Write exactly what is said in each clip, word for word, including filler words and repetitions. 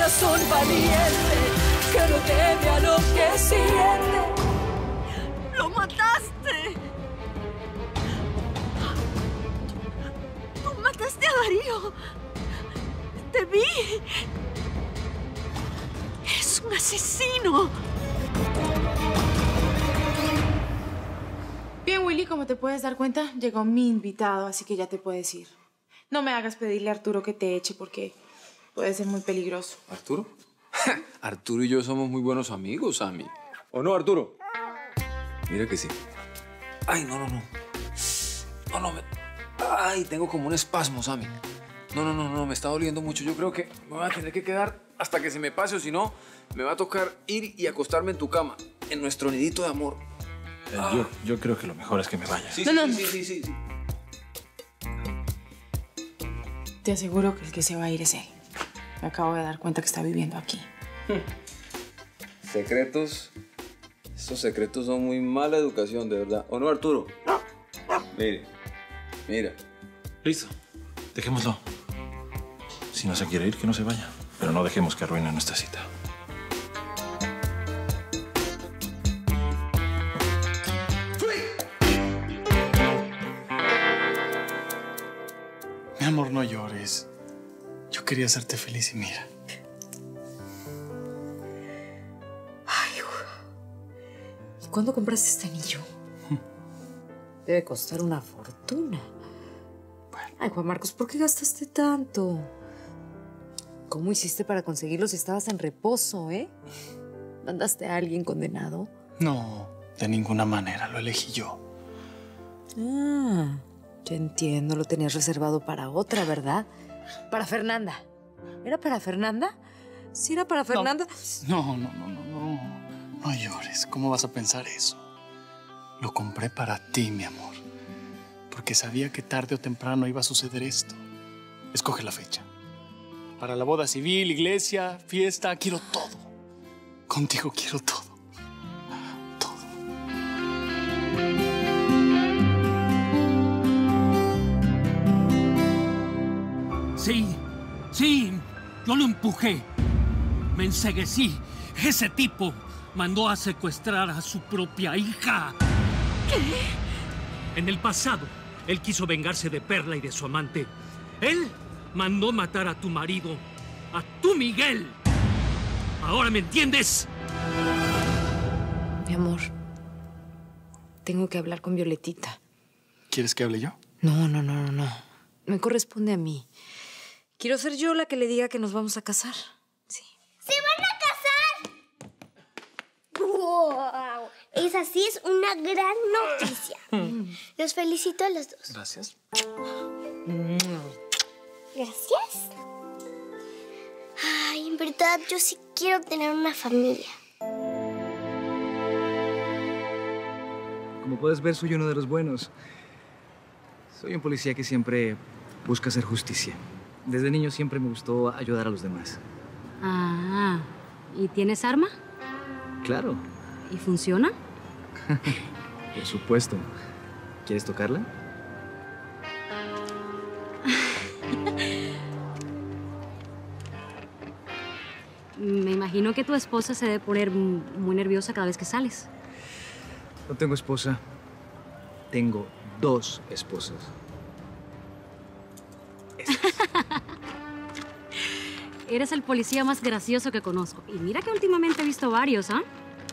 corazón valiente que no teme a lo que siente. ¡Lo mataste! ¡Tú mataste a Darío! ¡Te vi! ¡Eres un asesino! Bien, Willy, como te puedes dar cuenta, llegó mi invitado, así que ya te puedes ir. No me hagas pedirle a Arturo que te eche porque puede ser muy peligroso. ¿Arturo? Arturo y yo somos muy buenos amigos, Sammy. ¿O no, Arturo? Mira que sí. Ay, no, no, no. No, no, me... Ay, tengo como un espasmo, Sammy. No, no, no, no, me está doliendo mucho. Yo creo que me voy a tener que quedar hasta que se me pase, o si no, me va a tocar ir y acostarme en tu cama, en nuestro nidito de amor. Eh, ah. yo, yo creo que lo mejor es que me vaya. Sí, no, sí, no, sí, sí, sí, sí. Te aseguro que el que se va a ir es él. Me acabo de dar cuenta que está viviendo aquí. Secretos. Estos secretos son muy mala educación, de verdad. ¿O no, Arturo? Mire, mira. Listo. Dejémoslo. Si no se quiere ir, que no se vaya. Pero no dejemos que arruine nuestra cita. Mi amor, no llores. Yo quería hacerte feliz y mira. Ay, ¿y cuándo compraste este anillo? Debe costar una fortuna. Bueno. Ay, Juan Marcos, ¿por qué gastaste tanto? ¿Cómo hiciste para conseguirlo si estabas en reposo, eh? ¿Mandaste a alguien condenado? No, de ninguna manera. Lo elegí yo. Ah, ya entiendo. Lo tenías reservado para otra, ¿verdad? Para Fernanda. ¿Era para Fernanda? ¿Sí era para Fernanda? No, no, no, no, no. No llores. ¿Cómo vas a pensar eso? Lo compré para ti, mi amor. Porque sabía que tarde o temprano iba a suceder esto. Escoge la fecha. Para la boda civil, iglesia, fiesta, quiero todo. Contigo quiero todo. Todo. Sí, sí, yo lo empujé. Me enceguecí. Ese tipo mandó a secuestrar a su propia hija. ¿Qué? En el pasado, él quiso vengarse de Perla y de su amante. Él mandó matar a tu marido, a tu Miguel. ¿Ahora me entiendes? Mi amor, tengo que hablar con Violetita. ¿Quieres que hable yo? No, no, no, no, no. Me corresponde a mí. Quiero ser yo la que le diga que nos vamos a casar. Sí. ¡Se van a casar! ¡Wow! Esa sí es una gran noticia. Los felicito a los dos. Gracias. Gracias. Ay, en verdad, yo sí quiero tener una familia. Como puedes ver, soy uno de los buenos. Soy un policía que siempre busca hacer justicia. Desde niño siempre me gustó ayudar a los demás. Ah, ¿y tienes arma? Claro. ¿Y funciona? Por supuesto. ¿Quieres tocarla? Me imagino que tu esposa se debe poner muy nerviosa cada vez que sales. No tengo esposa. Tengo dos esposas. Eres el policía más gracioso que conozco. Y mira que últimamente he visto varios, ¿ah?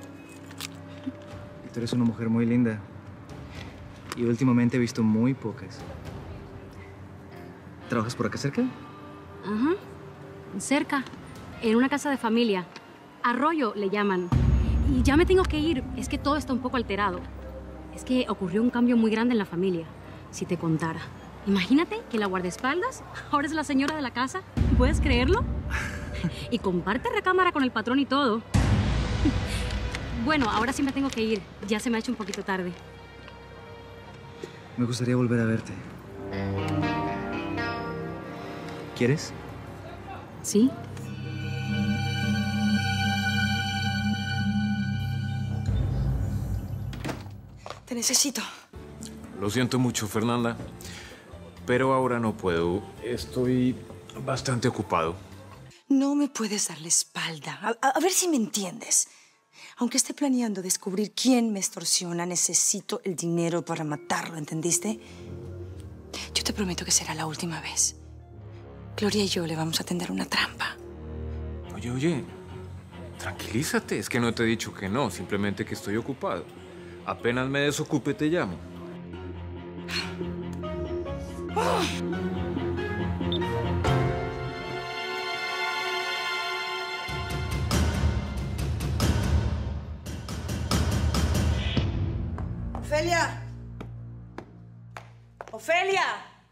Tú eres una mujer muy linda. Y últimamente he visto muy pocas. ¿Trabajas por acá cerca? Ajá. Cerca. En una casa de familia. Arroyo le llaman. Y ya me tengo que ir. Es que todo está un poco alterado. Es que ocurrió un cambio muy grande en la familia. Si te contara. Imagínate que la guardaespaldas ahora es la señora de la casa. ¿Puedes creerlo? Y comparte recámara con el patrón y todo. Bueno, ahora sí me tengo que ir. Ya se me ha hecho un poquito tarde. Me gustaría volver a verte. ¿Quieres? Sí. Te necesito. Lo siento mucho, Fernanda, pero ahora no puedo. Estoy bastante ocupado. No me puedes dar la espalda. A, a, a ver si me entiendes. Aunque esté planeando descubrir quién me extorsiona, necesito el dinero para matarlo, ¿entendiste? Yo te prometo que será la última vez. Gloria y yo le vamos a tender una trampa. Oye, oye, tranquilízate. Es que no te he dicho que no, simplemente que estoy ocupado. Apenas me desocupe, te llamo. ¡Oh! ¡Ofelia! ¡Ofelia!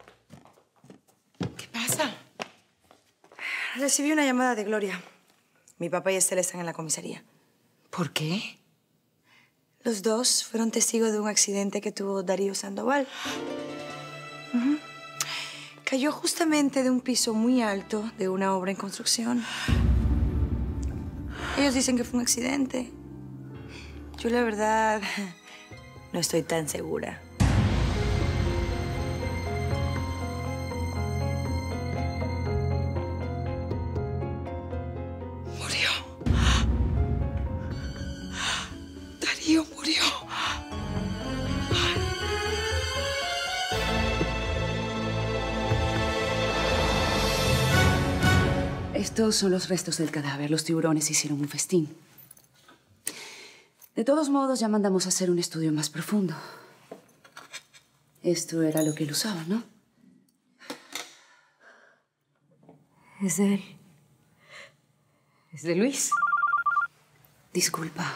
¿Qué pasa? Recibí una llamada de Gloria. Mi papá y Estela están en la comisaría. ¿Por qué? Los dos fueron testigos de un accidente que tuvo Darío Sandoval. Uh-huh. Cayó justamente de un piso muy alto de una obra en construcción. Ellos dicen que fue un accidente. Yo, la verdad, no estoy tan segura. Murió. Darío murió. Estos son los restos del cadáver. Los tiburones hicieron un festín. De todos modos, ya mandamos a hacer un estudio más profundo. Esto era lo que él usaba, ¿no? Es de él. Es de Luis. Disculpa.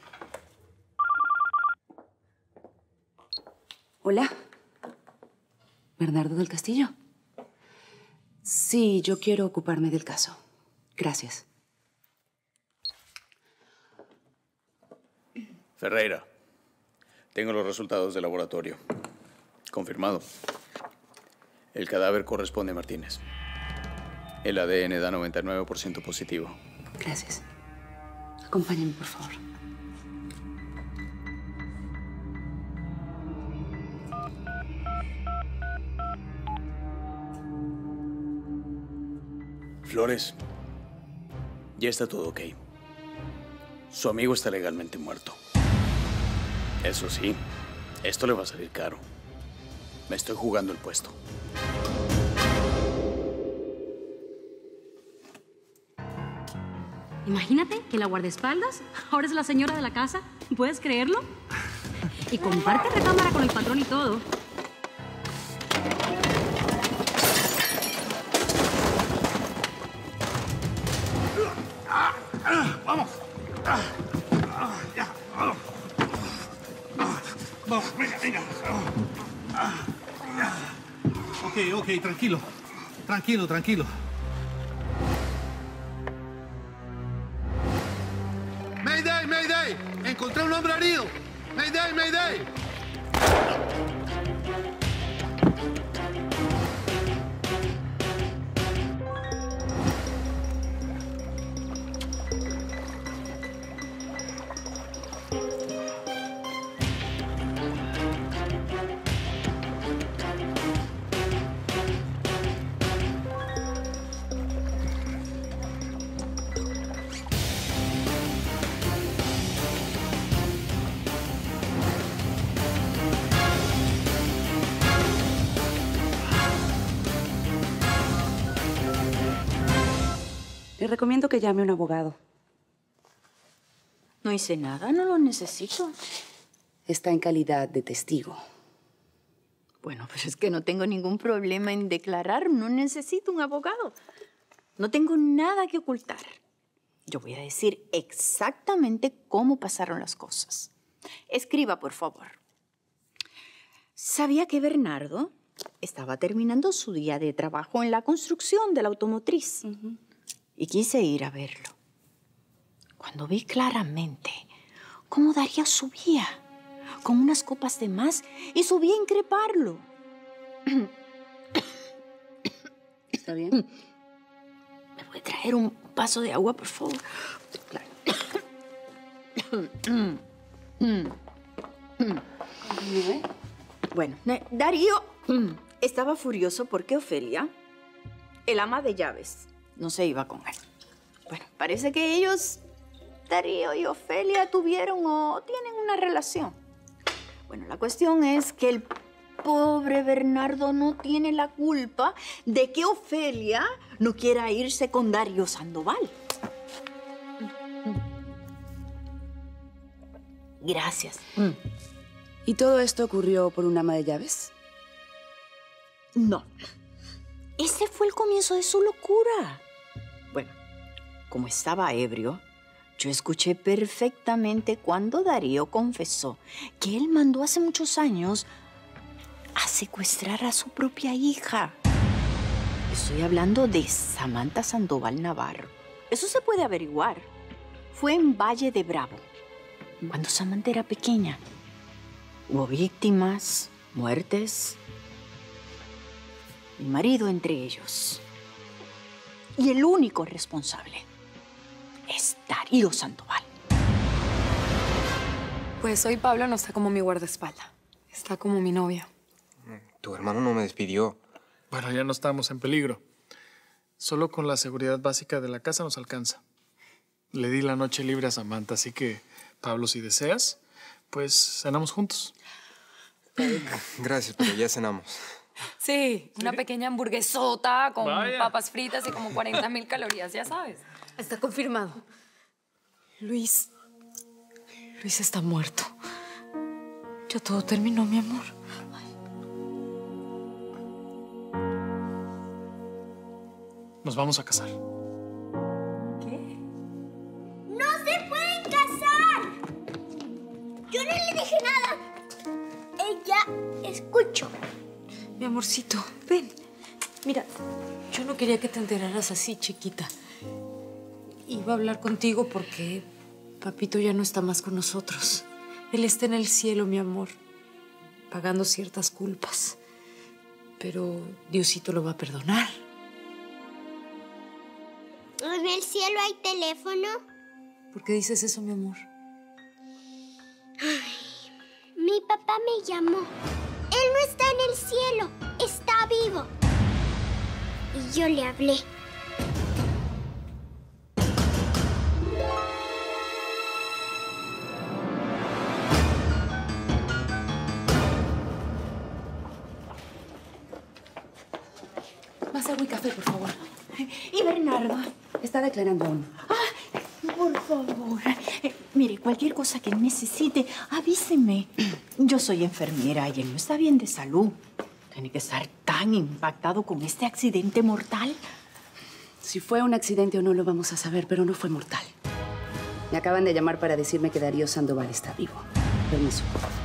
Hola. ¿Bernardo del Castillo? Sí, yo quiero ocuparme del caso. Gracias. Ferreira, tengo los resultados del laboratorio. Confirmado. El cadáver corresponde a Martínez. El A D N da noventa y nueve por ciento positivo. Gracias. Acompáñenme, por favor. Flores, ya está todo ok. Su amigo está legalmente muerto. Eso sí, esto le va a salir caro. Me estoy jugando el puesto. Imagínate que la guardaespaldas ahora es la señora de la casa. ¿Puedes creerlo? Y comparte recámara con el patrón y todo. ¡Vamos! Ya, vamos. Vamos, venga, venga. Ok, ok, tranquilo. Tranquilo, tranquilo. ¡Mayday, mayday! ¡Encontré un hombre herido! ¡Mayday, mayday! Le recomiendo que llame a un abogado. No hice nada, no lo necesito. Está en calidad de testigo. Bueno, pues es que no tengo ningún problema en declarar. No necesito un abogado. No tengo nada que ocultar. Yo voy a decir exactamente cómo pasaron las cosas. Escriba, por favor. Sabía que Bernardo estaba terminando su día de trabajo en la construcción de la automotriz. Uh-huh. Y quise ir a verlo. Cuando vi claramente cómo Darío subía con unas copas de más y subía a increparlo. ¿Está bien? ¿Me puede traer un vaso de agua, por favor? Claro. Bueno, Darío estaba furioso porque Ofelia, el ama de llaves, no se iba con él. Bueno, parece que ellos, Darío y Ofelia, tuvieron o tienen una relación. Bueno, la cuestión es que el pobre Bernardo no tiene la culpa de que Ofelia no quiera irse con Darío Sandoval. Gracias. Mm. ¿Y todo esto ocurrió por un ama de llaves? No. Ese fue el comienzo de su locura. Bueno, como estaba ebrio, yo escuché perfectamente cuando Darío confesó que él mandó hace muchos años a secuestrar a su propia hija. Estoy hablando de Samantha Sandoval Navarro. Eso se puede averiguar. Fue en Valle de Bravo, cuando Samantha era pequeña. Hubo víctimas, muertes. Mi marido entre ellos. Y el único responsable es Darío Sandoval. Pues hoy Pablo no está como mi guardaespaldas. Está como mi novia. Tu hermano no me despidió. Bueno, ya no estamos en peligro. Solo con la seguridad básica de la casa nos alcanza. Le di la noche libre a Samantha, así que, Pablo, si deseas, pues cenamos juntos. Gracias, pero ya cenamos. Sí, una pequeña hamburguesota con Vaya. papas fritas y como cuarenta mil calorías, ya sabes. Está confirmado. Luis... Luis está muerto. Ya todo terminó, mi amor. Nos vamos a casar. ¿Qué? ¡No se pueden casar! Yo no le dije nada. Ella escuchó. Mi amorcito, ven. Mira, yo no quería que te enteraras así, chiquita. Iba a hablar contigo porque papito ya no está más con nosotros. Él está en el cielo, mi amor, pagando ciertas culpas. Pero Diosito lo va a perdonar. ¿En el cielo hay teléfono? ¿Por qué dices eso, mi amor? Ay, mi papá me llamó. Él no está en el cielo, está vivo. Y yo le hablé. Más agua y café, por favor. ¿Y Bernardo? Está declarando aún. Ah, por favor. Eh, mire, cualquier cosa que necesite, avíseme. Yo soy enfermera y él no está bien de salud. Tiene que estar tan impactado con este accidente mortal. Si fue un accidente o no lo vamos a saber, pero no fue mortal. Me acaban de llamar para decirme que Darío Sandoval está vivo. Permiso.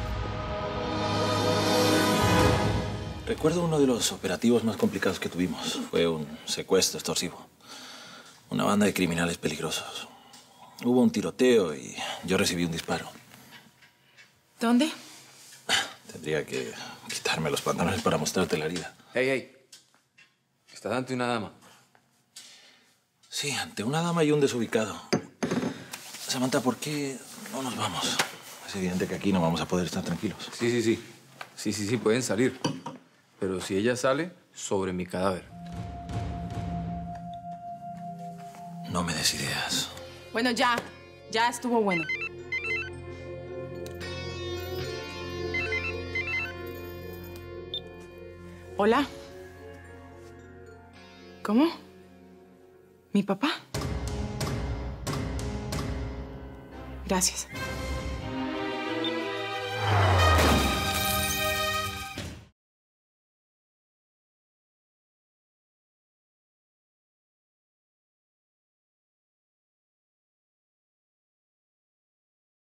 Recuerdo uno de los operativos más complicados que tuvimos. Fue un secuestro extorsivo. Una banda de criminales peligrosos. Hubo un tiroteo y yo recibí un disparo. ¿Dónde? Tendría que quitarme los pantalones para mostrarte la herida. Hey, hey. ¿Estás ante una dama? Sí, ante una dama y un desubicado. Samantha, ¿por qué no nos vamos? Es evidente que aquí no vamos a poder estar tranquilos. Sí, sí, sí. Sí, sí, sí, pueden salir. Pero si ella sale, sobre mi cadáver. No me des ideas. Bueno, ya. Ya estuvo bueno. Hola. ¿Cómo? ¿Mi papá? Gracias.